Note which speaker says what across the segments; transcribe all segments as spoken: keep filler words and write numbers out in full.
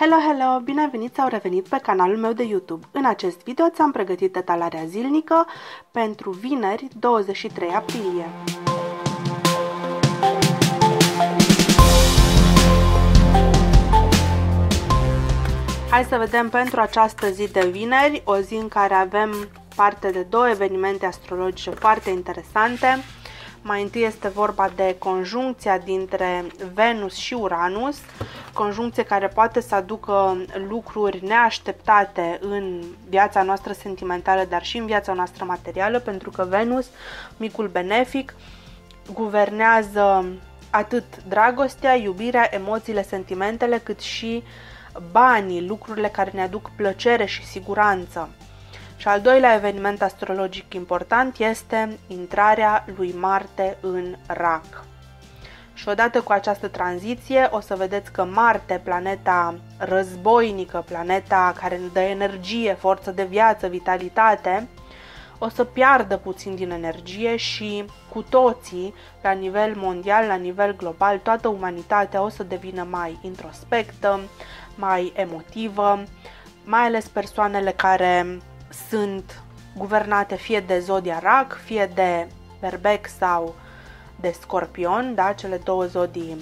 Speaker 1: Hello, hello! Bine ai venit sau revenit pe canalul meu de YouTube. În acest video ți-am pregătit etalarea zilnică pentru vineri, douăzeci și trei aprilie. Hai să vedem pentru această zi de vineri, o zi în care avem parte de două evenimente astrologice foarte interesante. Mai întâi este vorba de conjuncția dintre Venus și Uranus, conjuncție care poate să aducă lucruri neașteptate în viața noastră sentimentală, dar și în viața noastră materială, pentru că Venus, micul benefic, guvernează atât dragostea, iubirea, emoțiile, sentimentele, cât și banii, lucrurile care ne aduc plăcere și siguranță. Și al doilea eveniment astrologic important este intrarea lui Marte în Rac. Și odată cu această tranziție o să vedeți că Marte, planeta războinică, planeta care ne dă energie, forță de viață, vitalitate, o să piardă puțin din energie și cu toții, la nivel mondial, la nivel global, toată umanitatea o să devină mai introspectă, mai emotivă, mai ales persoanele care sunt guvernate fie de zodia Rac, fie de Berbec sau de Scorpion, da? Cele două zodii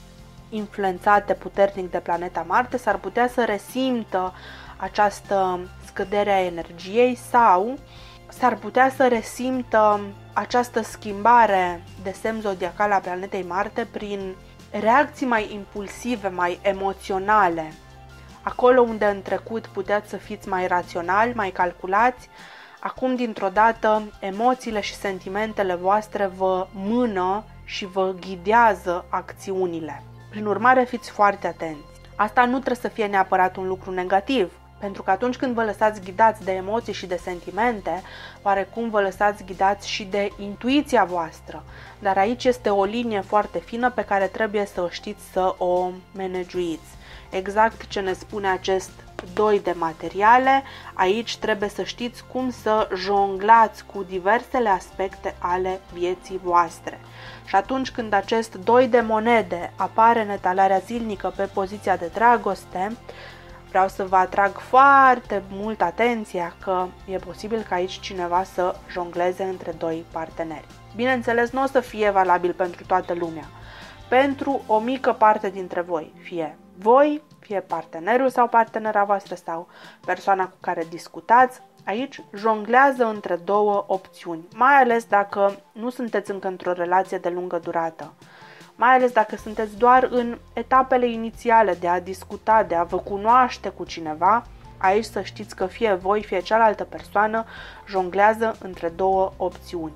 Speaker 1: influențate puternic de planeta Marte, s-ar putea să resimtă această scădere a energiei sau s-ar putea să resimtă această schimbare de semn zodiacal a planetei Marte prin reacții mai impulsive, mai emoționale. Acolo unde în trecut puteați să fiți mai raționali, mai calculați, acum dintr-o dată emoțiile și sentimentele voastre vă mână și vă ghidează acțiunile. Prin urmare, fiți foarte atenți. Asta nu trebuie să fie neapărat un lucru negativ, pentru că atunci când vă lăsați ghidați de emoții și de sentimente, oarecum vă lăsați ghidați și de intuiția voastră. Dar aici este o linie foarte fină pe care trebuie să o știți să o managuiți. Exact ce ne spune acest doi de materiale, aici trebuie să știți cum să jonglați cu diversele aspecte ale vieții voastre. Și atunci când acest doi de monede apare în etalarea zilnică pe poziția de dragoste, vreau să vă atrag foarte mult atenția că e posibil ca aici cineva să jongleze între doi parteneri. Bineînțeles, nu o să fie valabil pentru toată lumea, pentru o mică parte dintre voi, fie voi, fie partenerul sau partenera voastră sau persoana cu care discutați, aici jonglează între două opțiuni, mai ales dacă nu sunteți încă într-o relație de lungă durată, mai ales dacă sunteți doar în etapele inițiale de a discuta, de a vă cunoaște cu cineva, aici să știți că fie voi, fie cealaltă persoană jonglează între două opțiuni.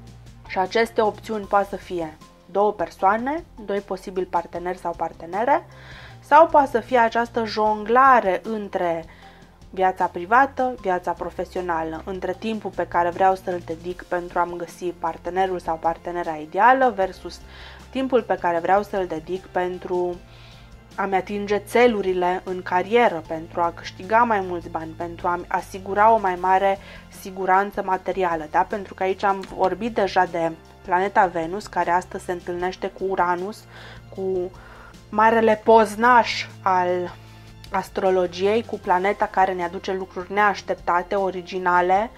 Speaker 1: Și aceste opțiuni poate să fie două persoane, doi posibili parteneri sau partenere, sau poate să fie această jonglare între viața privată, viața profesională, între timpul pe care vreau să-l dedic pentru a-mi găsi partenerul sau partenera ideală versus timpul pe care vreau să-l dedic pentru a-mi atinge țelurile în carieră, pentru a câștiga mai mulți bani, pentru a-mi asigura o mai mare siguranță materială, da? Pentru că aici am vorbit deja de planeta Venus, care astăzi se întâlnește cu Uranus, cu marele poznaș al astrologiei, cu planeta care ne aduce lucruri neașteptate, originale,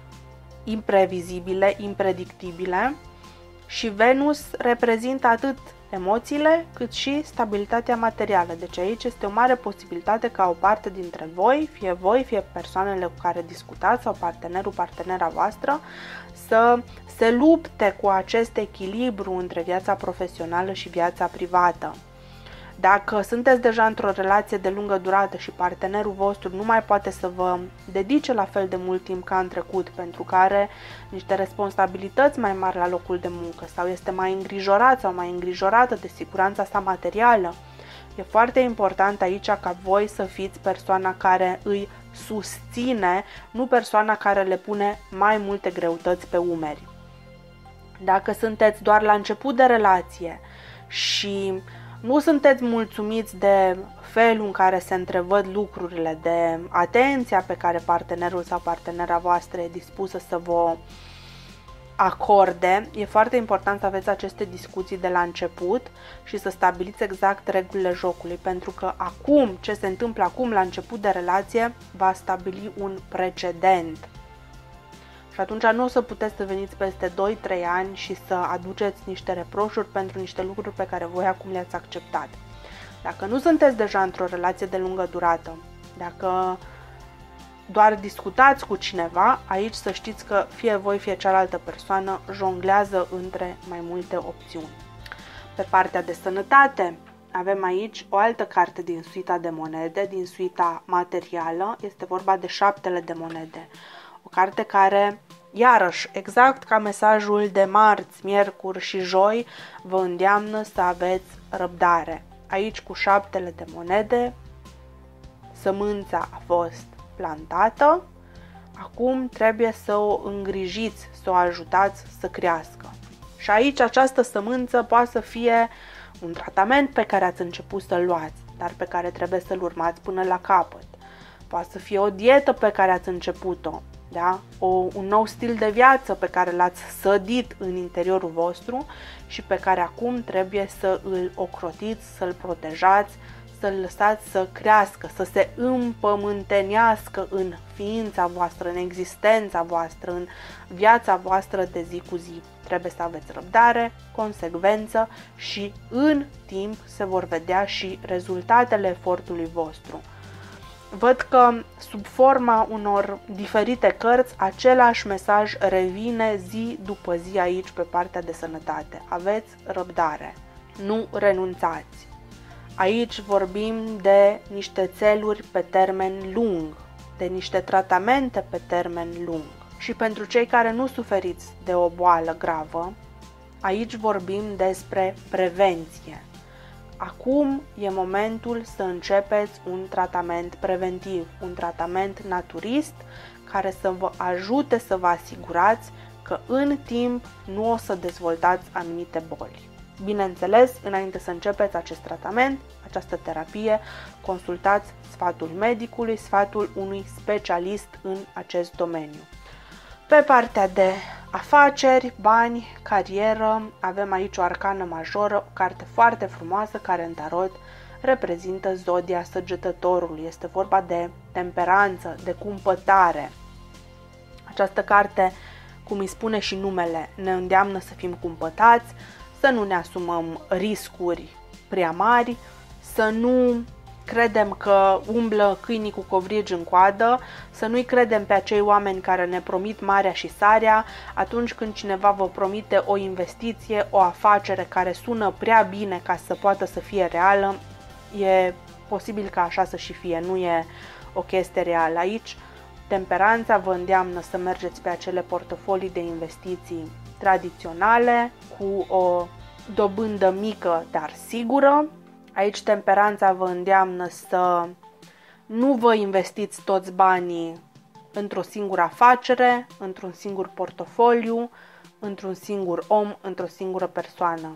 Speaker 1: imprevizibile, impredictibile, și Venus reprezintă atât emoțiile cât și stabilitatea materială. Deci aici este o mare posibilitate ca o parte dintre voi, fie voi, fie persoanele cu care discutați sau partenerul, partenera voastră, să se lupte cu acest echilibru între viața profesională și viața privată. Dacă sunteți deja într-o relație de lungă durată și partenerul vostru nu mai poate să vă dedice la fel de mult timp ca în trecut, pentru că are niște responsabilități mai mari la locul de muncă sau este mai îngrijorat sau mai îngrijorată de siguranța sa materială, e foarte important aici ca voi să fiți persoana care îi susține, nu persoana care le pune mai multe greutăți pe umeri. Dacă sunteți doar la început de relație și nu sunteți mulțumiți de felul în care se întrevăd lucrurile, de atenția pe care partenerul sau partenera voastră e dispusă să vă acorde, e foarte important să aveți aceste discuții de la început și să stabiliți exact regulile jocului, pentru că acum, ce se întâmplă acum la început de relație, va stabili un precedent. Și atunci nu o să puteți să veniți peste doi trei ani și să aduceți niște reproșuri pentru niște lucruri pe care voi acum le-ați acceptat. Dacă nu sunteți deja într-o relație de lungă durată, dacă doar discutați cu cineva, aici să știți că fie voi, fie cealaltă persoană jonglează între mai multe opțiuni. Pe partea de sănătate, avem aici o altă carte din suita de monede, din suita materială, este vorba de șaptele de monede. O carte care, iarăși, exact ca mesajul de marți, miercuri și joi, vă îndeamnă să aveți răbdare. Aici, cu șaptele de monede, sămânța a fost plantată, acum trebuie să o îngrijiți, să o ajutați să crească. Și aici această sămânță poate să fie un tratament pe care ați început să-l luați, dar pe care trebuie să-l urmați până la capăt. Poate să fie o dietă pe care ați început-o, da? o, un nou stil de viață pe care l-ați sădit în interiorul vostru și pe care acum trebuie să îl ocrotiți, să-l protejați, să-l lăsați să crească, să se împământenească în ființa voastră, în existența voastră, în viața voastră de zi cu zi. Trebuie să aveți răbdare, consecvență și în timp se vor vedea și rezultatele efortului vostru. Văd că sub forma unor diferite cărți, același mesaj revine zi după zi aici pe partea de sănătate. Aveți răbdare, nu renunțați. Aici vorbim de niște țeluri pe termen lung, de niște tratamente pe termen lung. Și pentru cei care nu suferiți de o boală gravă, aici vorbim despre prevenție. Acum e momentul să începeți un tratament preventiv, un tratament naturist care să vă ajute să vă asigurați că în timp nu o să dezvoltați anumite boli. Bineînțeles, înainte să începeți acest tratament, această terapie, consultați sfatul medicului, sfatul unui specialist în acest domeniu. Pe partea de afaceri, bani, carieră, avem aici o arcană majoră, o carte foarte frumoasă care în tarot reprezintă zodia săgetătorului. Este vorba de temperanță, de cumpătare. Această carte, cum îi spune și numele, ne îndeamnă să fim cumpătați, să nu ne asumăm riscuri prea mari, să nu credem că umblă câinii cu covrigi în coadă, să nu-i credem pe acei oameni care ne promit marea și sarea atunci când cineva vă promite o investiție, o afacere care sună prea bine ca să poată să fie reală. E posibil ca așa să și fie, nu e o chestie reală aici. Temperanța vă îndeamnă să mergeți pe acele portofolii de investiții tradiționale, cu o dobândă mică, dar sigură. Aici temperanța vă îndeamnă să nu vă investiți toți banii într-o singură afacere, într-un singur portofoliu, într-un singur om, într-o singură persoană.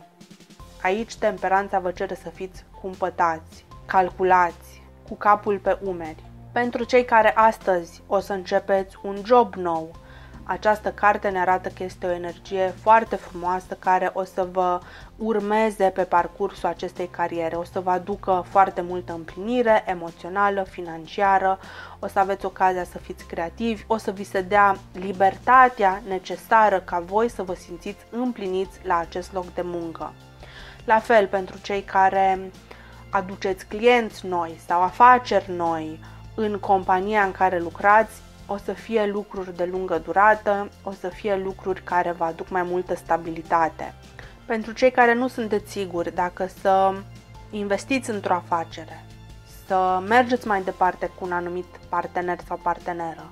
Speaker 1: Aici temperanța vă cere să fiți cumpătați, calculați, cu capul pe umeri. Pentru cei care astăzi o să începeți un job nou, această carte ne arată că este o energie foarte frumoasă care o să vă urmeze pe parcursul acestei cariere, o să vă aducă foarte multă împlinire emoțională, financiară, o să aveți ocazia să fiți creativi, o să vi se dea libertatea necesară ca voi să vă simțiți împliniți la acest loc de muncă. La fel pentru cei care aduceți clienți noi sau afaceri noi în compania în care lucrați, o să fie lucruri de lungă durată, o să fie lucruri care vă aduc mai multă stabilitate. Pentru cei care nu sunteți siguri dacă să investiți într-o afacere, să mergeți mai departe cu un anumit partener sau parteneră,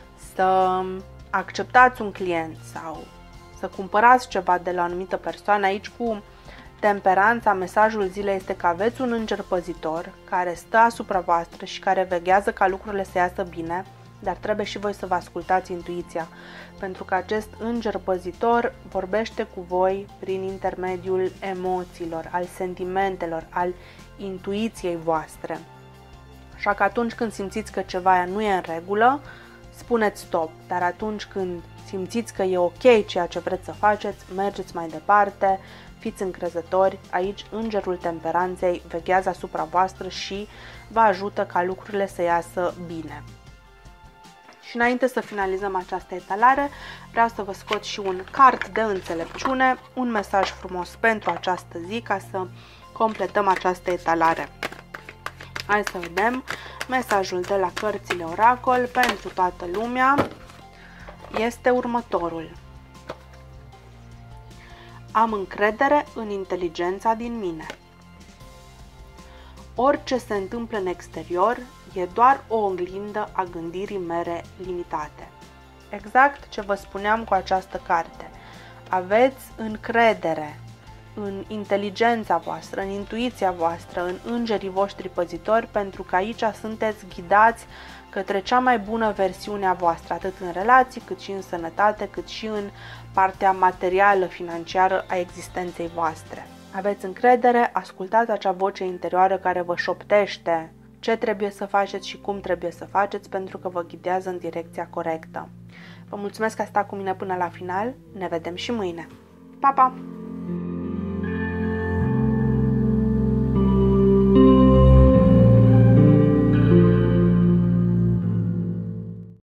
Speaker 1: să acceptați un client sau să cumpărați ceva de la o anumită persoană, aici cu temperanța, mesajul zilei este că aveți un înger păzitor care stă asupra voastră și care veghează ca lucrurile să iasă bine, dar trebuie și voi să vă ascultați intuiția, pentru că acest înger păzitor vorbește cu voi prin intermediul emoțiilor, al sentimentelor, al intuiției voastre. Așa că atunci când simțiți că ceva nu e în regulă, spuneți stop, dar atunci când simțiți că e ok ceea ce vreți să faceți, mergeți mai departe, fiți încrezători, aici îngerul temperanței veghează asupra voastră și vă ajută ca lucrurile să iasă bine. Și înainte să finalizăm această etalare, vreau să vă scot și un card de înțelepciune, un mesaj frumos pentru această zi ca să completăm această etalare. Hai să vedem mesajul de la cărțile Oracol pentru toată lumea. Este următorul. Am încredere în inteligența din mine. Orice se întâmplă în exterior e doar o oglindă a gândirii mele limitate. Exact ce vă spuneam cu această carte. Aveți încredere în inteligența voastră, în intuiția voastră, în îngerii voștri păzitori, pentru că aici sunteți ghidați către cea mai bună versiune a voastră, atât în relații, cât și în sănătate, cât și în partea materială, financiară a existenței voastre. Aveți încredere, ascultați acea voce interioară care vă șoptește ce trebuie să faceți și cum trebuie să faceți, pentru că vă ghidează în direcția corectă. Vă mulțumesc că ați stat cu mine până la final, ne vedem și mâine. Pa, pa!